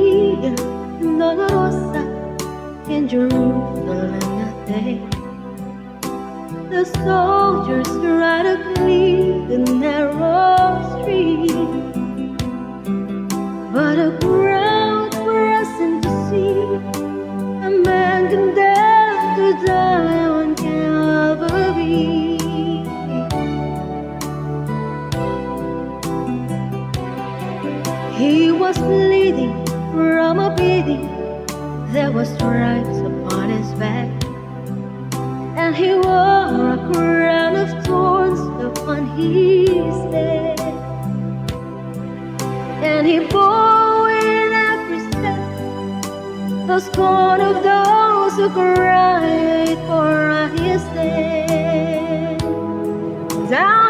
Via Dolorosa in Jerusalem that day. The soldiers tried to clean the narrow street, but a crowd pressing to see a man condemned to die on Calvary. He was bleeding from a beating. There were stripes upon his back, and he wore a crown of thorns upon his head. And he bore in every step the scorn of those who cried for his name. Down